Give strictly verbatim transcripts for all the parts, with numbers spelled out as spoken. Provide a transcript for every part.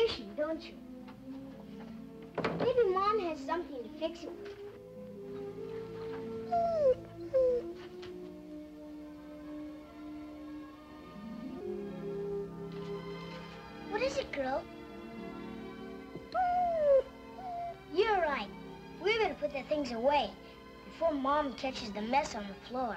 fishing, don't you? Maybe Mom has something to fix it with. What is it, girl? You're right. We better put the things away before Mom catches the mess on the floor.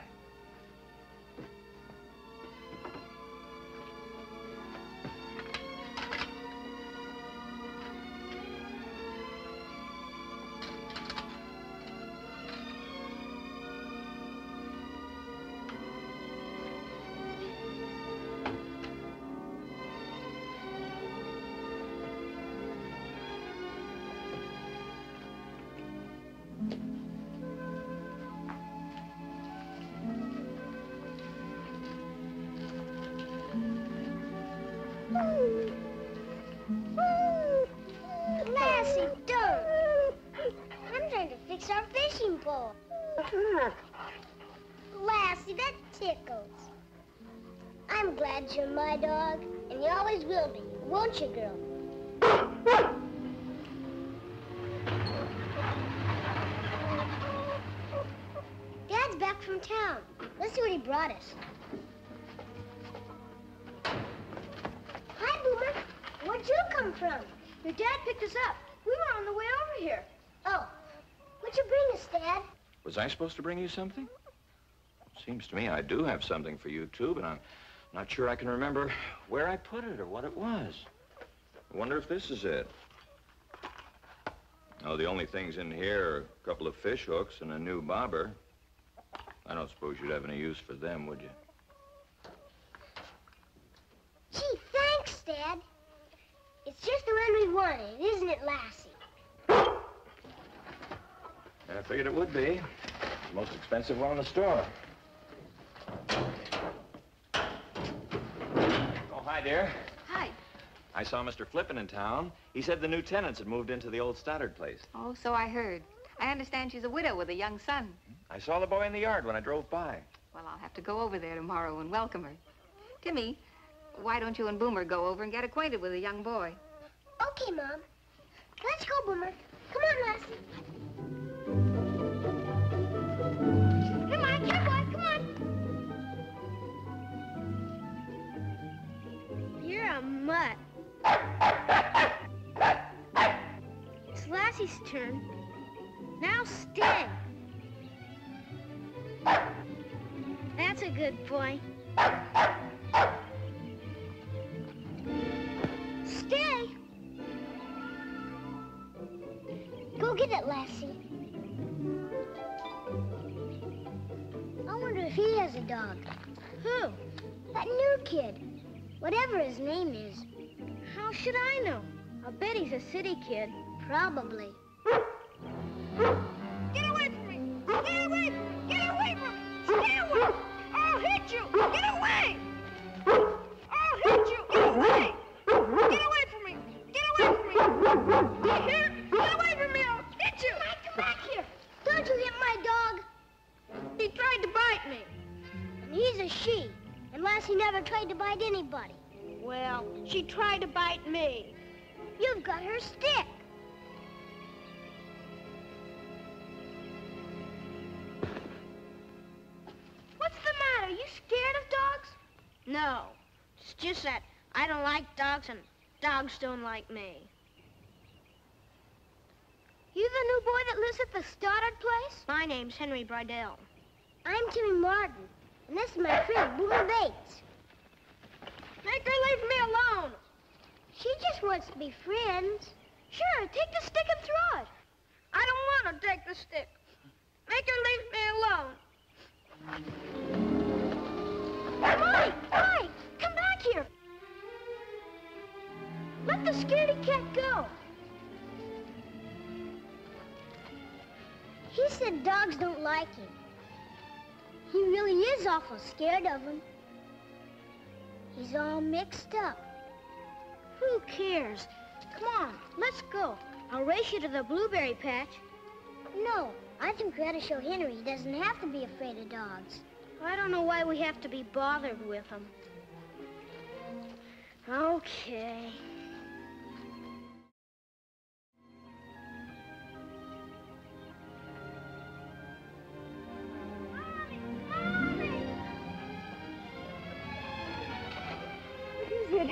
Lassie, don't. I'm trying to fix our fishing pole. Lassie, that tickles. I'm glad you're my dog, and you always will be, won't you, girl? Dad's back from town. Let's see what he brought us. Hi, Boomer. Where'd you come from? Your dad picked us up. We were on the way over here. Oh, what'd you bring us, Dad? Was I supposed to bring you something? Seems to me I do have something for you, too, but I'm not sure I can remember where I put it or what it was. I wonder if this is it. Oh, the only things in here are a couple of fish hooks and a new bobber. I don't suppose you'd have any use for them, would you? Gee, thanks, Dad. It's just the one we wanted, isn't it, Lassie? I figured it would be. The most expensive one in the store. Oh, hi, dear. Hi. I saw Mister Flippin in town. He said the new tenants had moved into the old Stoddard place. Oh, so I heard. I understand she's a widow with a young son. I saw the boy in the yard when I drove by. Well, I'll have to go over there tomorrow and welcome her. Timmy, why don't you and Boomer go over and get acquainted with the young boy? Okay, Mom. Let's go, Boomer. Come on, Lassie. Come on, here, boy, come on. You're a mutt. It's Lassie's turn. Now stay. That's a good boy. Stay. Go get it, Lassie. I wonder if he has a dog. Who? That new kid. Whatever his name is. How should I know? I'll bet he's a city kid. Probably. Get away from me! Get away from me! Get away from me! Stay away! I'll hit you! Get away! I'll hit you! Get away! Get away from me! Get away from me! You hear? Get away from me! I'll hit you! Mike, come back here! Don't you hit my dog! He tried to bite me. And he's a she. And Lassie never tried to bite anybody. Well, she tried to bite me. You've got her stick. What's the matter? You scared of dogs? No. It's just that I don't like dogs and dogs don't like me. You the new boy that lives at the Stoddard place? My name's Henry Bridell. I'm Timmy Martin, and this is my friend, Boomer Bates. Make her leave me alone. She just wants to be friends. Sure, take the stick and throw it. I don't want to take the stick. Make her leave me alone. Mike, Mike, come back here. Let the scaredy cat go. He said dogs don't like him. He really is awful scared of them. He's all mixed up. Who cares? Come on, let's go. I'll race you to the blueberry patch. No, I think we ought to show Henry he doesn't have to be afraid of dogs. I don't know why we have to be bothered with them. Okay.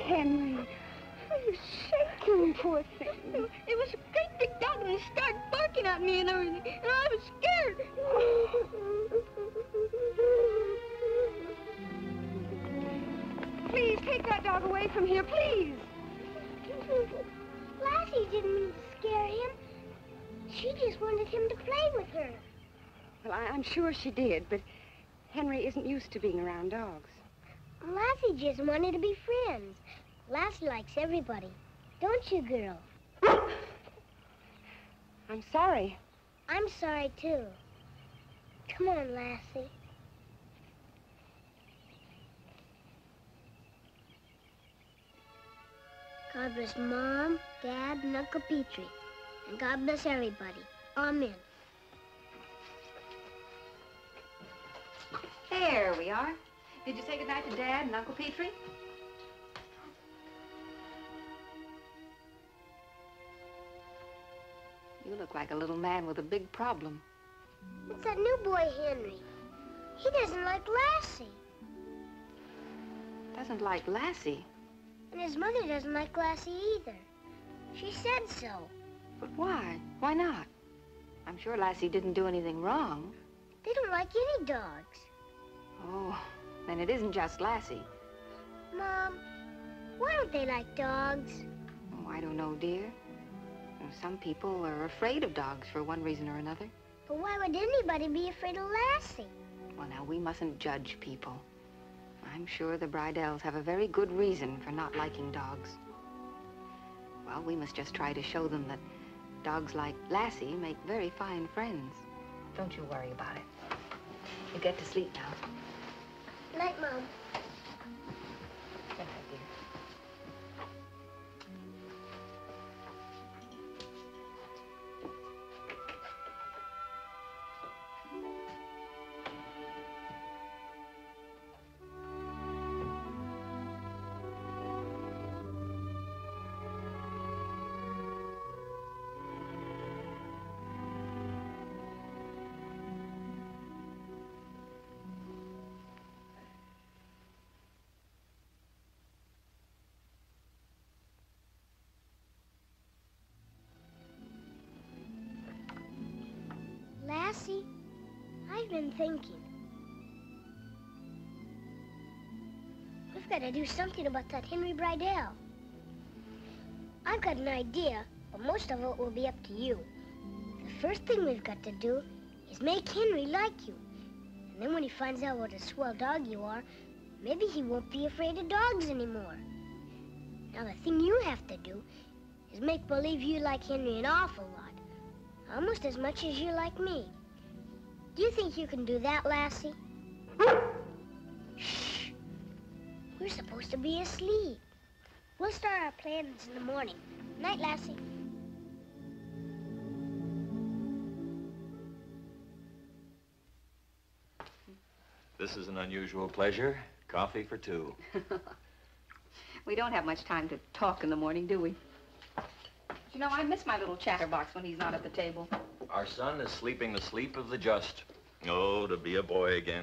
Henry. You're shaking, poor thing. It was a great big dog, and he started barking at me and everything, and I was scared. Please, take that dog away from here, please. Lassie didn't mean to scare him. She just wanted him to play with her. Well, I, I'm sure she did, but Henry isn't used to being around dogs. Lassie just wanted to be friends. Lassie likes everybody. Don't you, girl? I'm sorry. I'm sorry, too. Come on, Lassie. God bless Mom, Dad, and Uncle Petrie. And God bless everybody. Amen. There we are. Did you say goodnight to Dad and Uncle Petrie? You look like a little man with a big problem. It's that new boy, Henry. He doesn't like Lassie. Doesn't like Lassie. And his mother doesn't like Lassie either. She said so. But why? Why not? I'm sure Lassie didn't do anything wrong. They don't like any dogs. Oh, then it isn't just Lassie. Mom, why don't they like dogs? Oh, I don't know, dear. You know, some people are afraid of dogs for one reason or another. But why would anybody be afraid of Lassie? Well, now, we mustn't judge people. I'm sure the Brydells have a very good reason for not liking dogs. Well, we must just try to show them that dogs like Lassie make very fine friends. Don't you worry about it. You get to sleep now. Night, Mom. Good night, dear. Lassie, I've been thinking. We've got to do something about that Henry Brydell. I've got an idea, but most of it will be up to you. The first thing we've got to do is make Henry like you. And then when he finds out what a swell dog you are, maybe he won't be afraid of dogs anymore. Now, the thing you have to do is make believe you like Henry an awful lot. Almost as much as you like me. Do you think you can do that, Lassie? Shh. We're supposed to be asleep. We'll start our plans in the morning. Night, Lassie. This is an unusual pleasure. Coffee for two. We don't have much time to talk in the morning, do we? You know, I miss my little chatterbox when he's not at the table. Our son is sleeping the sleep of the just. Oh, to be a boy again.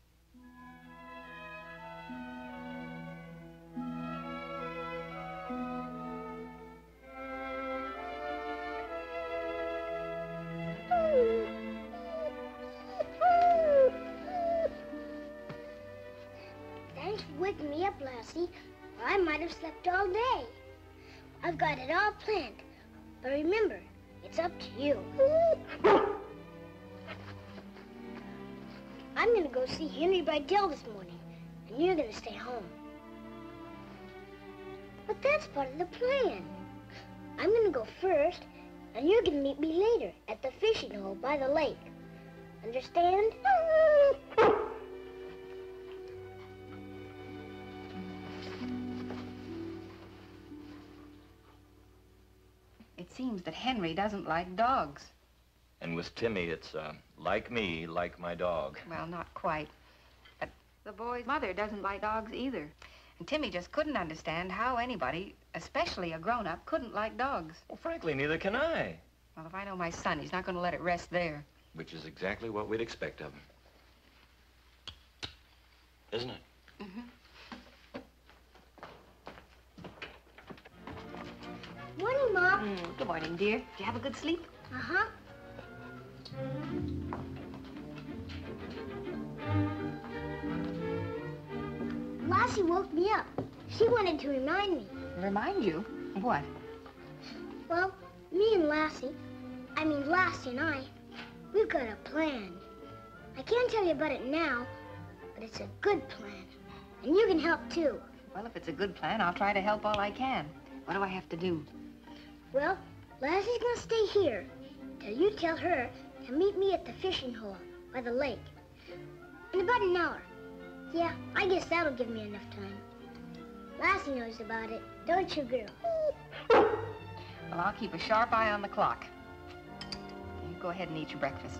Thanks for waking me up, Lassie. I might have slept all day. I've got it all planned. But remember, it's up to you. I'm gonna go see Henry Brydell this morning, and you're gonna stay home. But that's part of the plan. I'm gonna go first, and you're gonna meet me later at the fishing hole by the lake. Understand? It seems that Henry doesn't like dogs. And with Timmy, it's, uh, like me, like my dog. Well, not quite. But the boy's mother doesn't like dogs either. And Timmy just couldn't understand how anybody, especially a grown-up, couldn't like dogs. Well, frankly, neither can I. Well, if I know my son, he's not going to let it rest there. Which is exactly what we'd expect of him. Isn't it? Mm-hmm. Good morning, dear. Did you have a good sleep? Uh-huh. Lassie woke me up. She wanted to remind me. Remind you? What? Well, me and Lassie, I mean Lassie and I, we've got a plan. I can't tell you about it now, but it's a good plan. And you can help too. Well, if it's a good plan, I'll try to help all I can. What do I have to do? Well, Lassie's gonna stay here till you tell her to meet me at the fishing hole by the lake. In about an hour. Yeah, I guess that'll give me enough time. Lassie knows about it, don't you, girl? Well, I'll keep a sharp eye on the clock. You go ahead and eat your breakfast.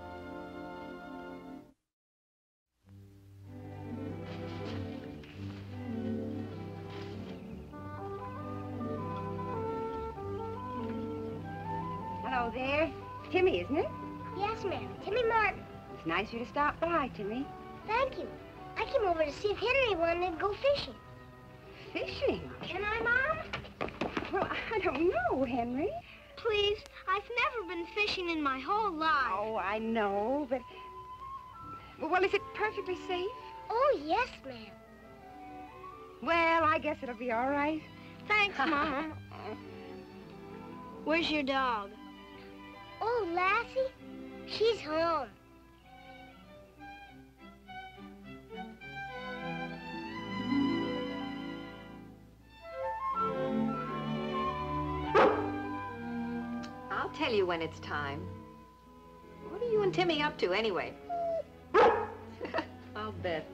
Hello there. Timmy, isn't it? Yes, ma'am. Timmy Martin. It's nice of you to stop by, Timmy. Thank you. I came over to see if Henry wanted to go fishing. Fishing? Can I, Mom? Well, I don't know, Henry. Please, I've never been fishing in my whole life. Oh, I know, but... Well, is it perfectly safe? Oh, yes, ma'am. Well, I guess it'll be all right. Thanks, Mom. Where's your dog? Oh, Lassie? She's home. I'll tell you when it's time. What are you and Timmy up to, anyway? I'll bet.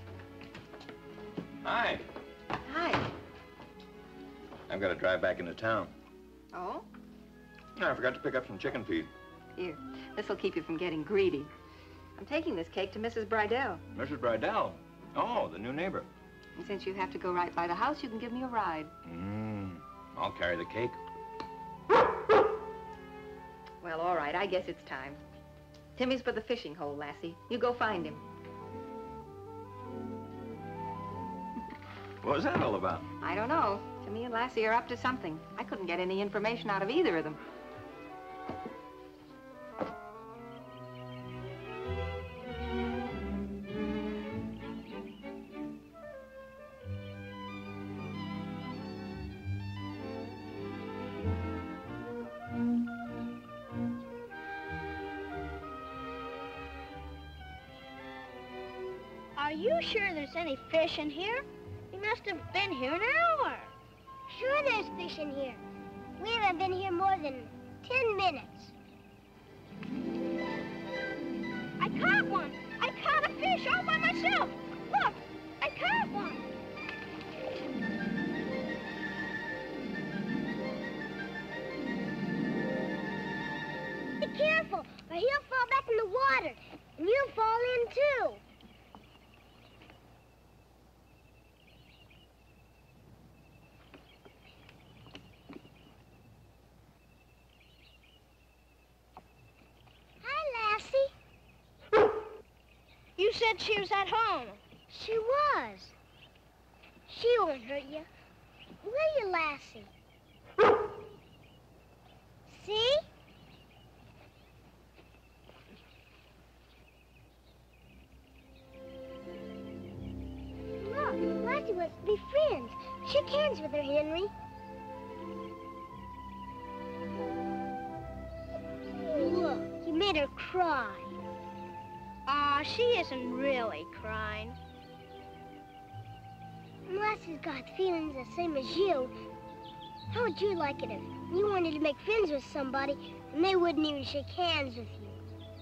Hi. Hi. I've got to drive back into town. Oh? No, I forgot to pick up some chicken feed. Here, this'll keep you from getting greedy. I'm taking this cake to Missus Bridell. Missus Bridell? Oh, the new neighbor. And since you have to go right by the house, you can give me a ride. Mmm. I'll carry the cake. Well, all right, I guess it's time. Timmy's by the fishing hole, Lassie. You go find him. What was that all about? I don't know. Timmy and Lassie are up to something. I couldn't get any information out of either of them. Are you sure there's any fish in here? We must have been here an hour. Sure there's fish in here. We haven't been here more than ten minutes. I caught one. I caught a fish all by myself. Look, I caught one. Be careful, or he'll fall back in the water, and you'll fall in too. You said she was at home. She was. She won't hurt you. Will you, Lassie? See? Look, Lassie wants to be friends. Shake hands with her, Henry. Look, you made her cry. Ah, she isn't really crying. Lassie's got feelings the same as you. How would you like it if you wanted to make friends with somebody and they wouldn't even shake hands with you?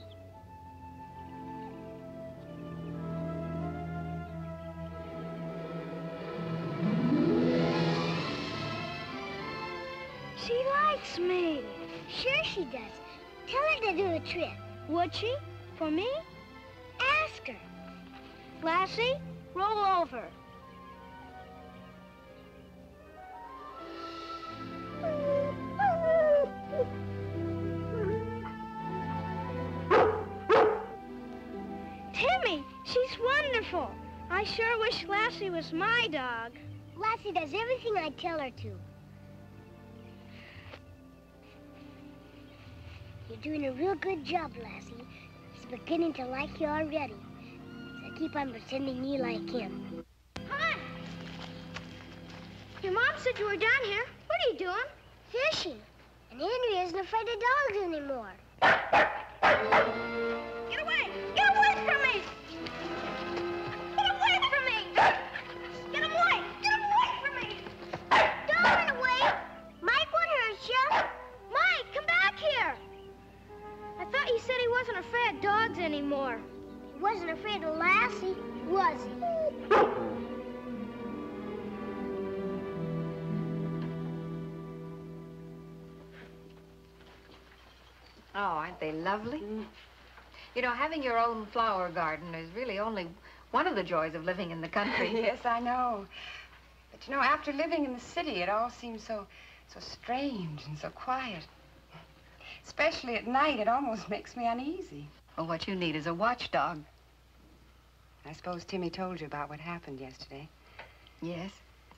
She likes me. Sure she does. Tell her to do the trick. Would she? For me? Ask her. Lassie, roll over. Timmy, she's wonderful. I sure wish Lassie was my dog. Lassie does everything I tell her to. You're doing a real good job, Lassie. He's beginning to like you already. So keep on pretending you like him. Hi. Your mom said you were down here. What are you doing? Fishing. And Henry isn't afraid of dogs anymore. Get away! Get away from me! Get away from me! Get away! Get away from me! Don't run away! Mike would hurt you. Mike, come back here! I thought you said he wasn't afraid of dogs anymore. He wasn't afraid of Lassie, was he? Oh, aren't they lovely? Mm. You know, having your own flower garden is really only one of the joys of living in the country. Yes, I know. But, you know, after living in the city, it all seems so, so strange and so quiet. Especially at night, it almost makes me uneasy. Well, what you need is a watchdog. I suppose Timmy told you about what happened yesterday. Yes.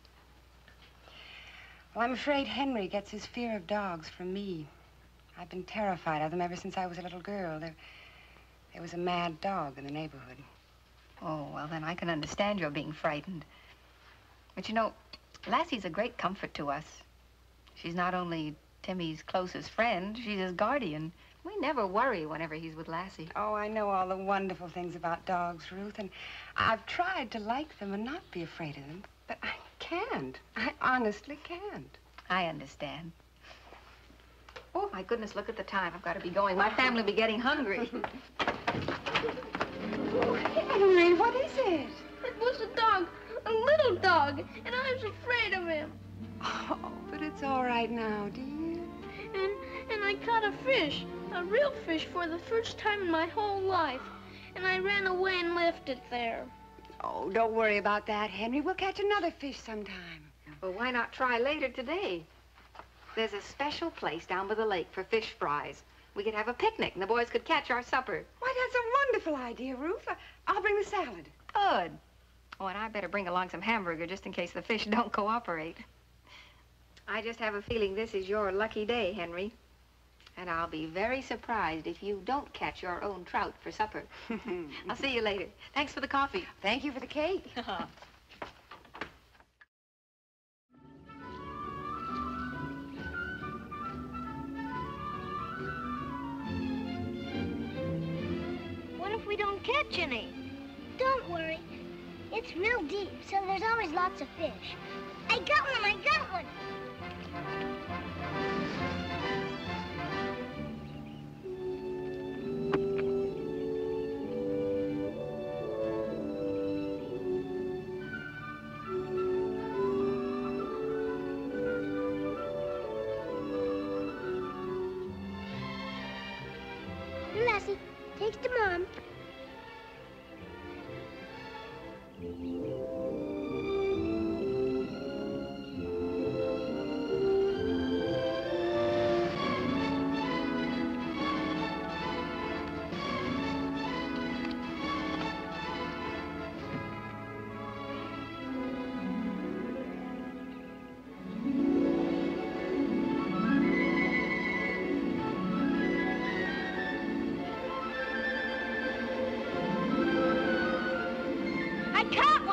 Well, I'm afraid Henry gets his fear of dogs from me. I've been terrified of them ever since I was a little girl. There, there was a mad dog in the neighborhood. Oh, well, then I can understand your being frightened. But, you know, Lassie's a great comfort to us. She's not only Timmy's closest friend, she's his guardian. We never worry whenever he's with Lassie. Oh, I know all the wonderful things about dogs, Ruth, and I've tried to like them and not be afraid of them, but I can't. I honestly can't. I understand. Oh, my goodness, look at the time. I've got to be going. My family will be getting hungry. Oh, Henry, what is it? It was a dog, a little dog, and I was afraid of him. Oh, but it's all right now, dear. And, and I caught a fish, a real fish for the first time in my whole life. And I ran away and left it there. Oh, don't worry about that, Henry. We'll catch another fish sometime. Well, why not try later today? There's a special place down by the lake for fish fries. We could have a picnic, and the boys could catch our supper. Why, that's a wonderful idea, Ruth. I'll bring the salad. Good. Oh, and I better bring along some hamburger just in case the fish don't cooperate. I just have a feeling this is your lucky day, Henry. And I'll be very surprised if you don't catch your own trout for supper. I'll see you later. Thanks for the coffee. Thank you for the cake. What if we don't catch any? Don't worry. It's real deep, so there's always lots of fish. I got one, I got one. Here, Lassie, takes to Mom. I caught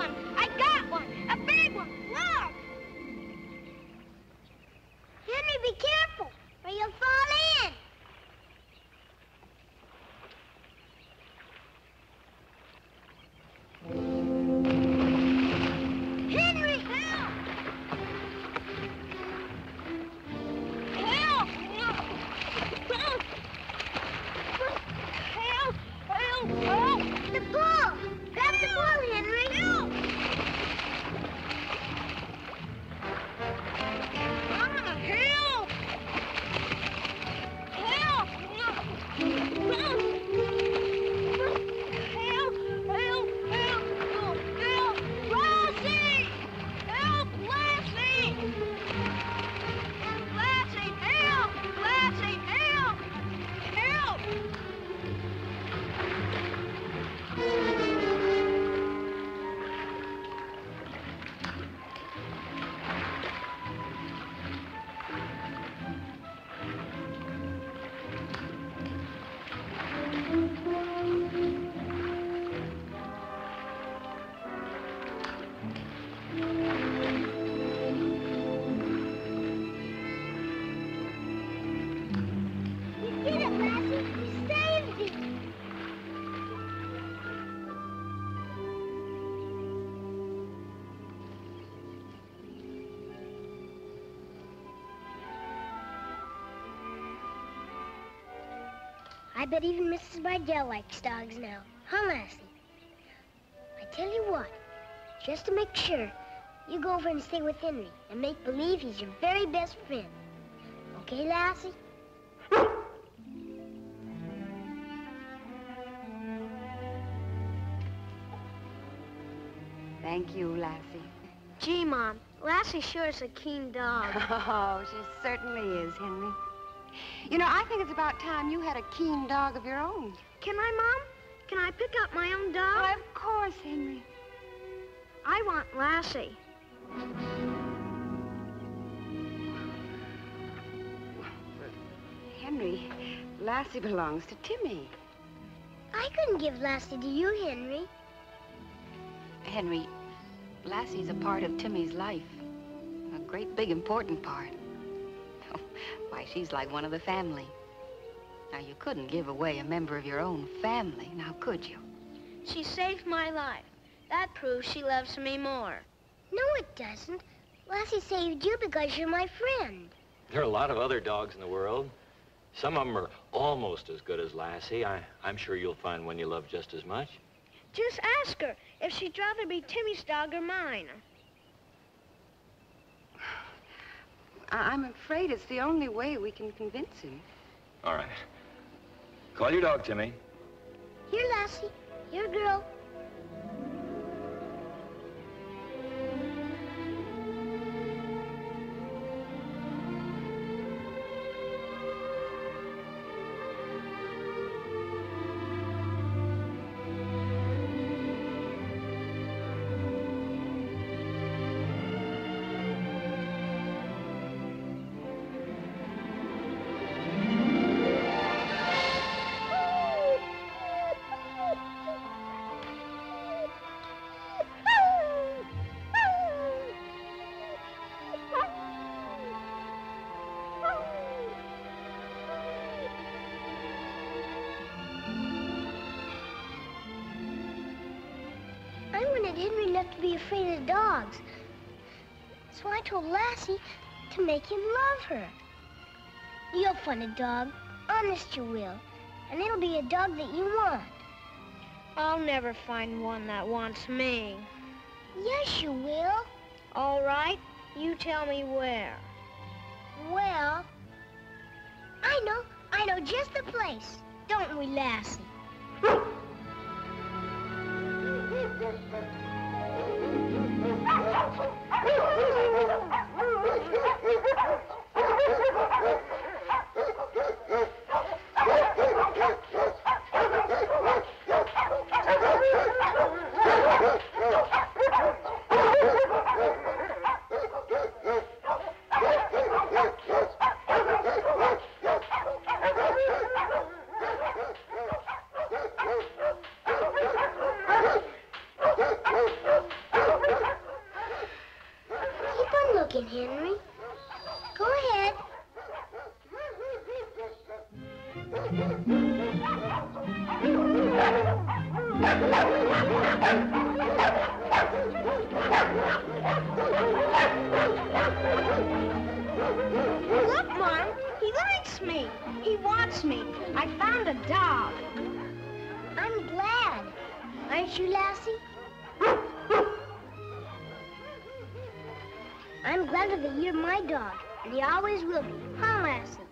I bet even Missus Bridell likes dogs now. Huh, Lassie? I tell you what, just to make sure, you go over and stay with Henry and make believe he's your very best friend. Okay, Lassie? Thank you, Lassie. Gee, Mom, Lassie sure is a keen dog. Oh, she certainly is, Henry. You know, I think it's about time you had a keen dog of your own. Can I, Mom? Can I pick up my own dog? Why, of course, Henry. I want Lassie. Henry, Lassie belongs to Timmy. I couldn't give Lassie to you, Henry. Henry, Lassie's a part of Timmy's life. A great, big, important part. Oh, why, she's like one of the family. Now, you couldn't give away a member of your own family, now could you? She saved my life. That proves she loves me more. No, it doesn't. Lassie saved you because you're my friend. There are a lot of other dogs in the world. Some of them are almost as good as Lassie. I, I'm sure you'll find one you love just as much. Just ask her if she'd rather be Timmy's dog or mine. I I'm afraid it's the only way we can convince him. All right. Call your dog, Timmy. Here, Lassie. Here, girl. I wanted Henry not to be afraid of dogs. So I told Lassie to make him love her. You'll find a dog. Honest you will. And it'll be a dog that you want. I'll never find one that wants me. Yes, you will. All right, you tell me where. Well, I know. I know just the place. Don't we, Lassie? Henry. Go ahead. Look, Mom. He likes me. He wants me. I found a dog. I'm glad. Aren't you, Lassie? I'm glad that you're my dog, and you always will be. Huh, Lassie?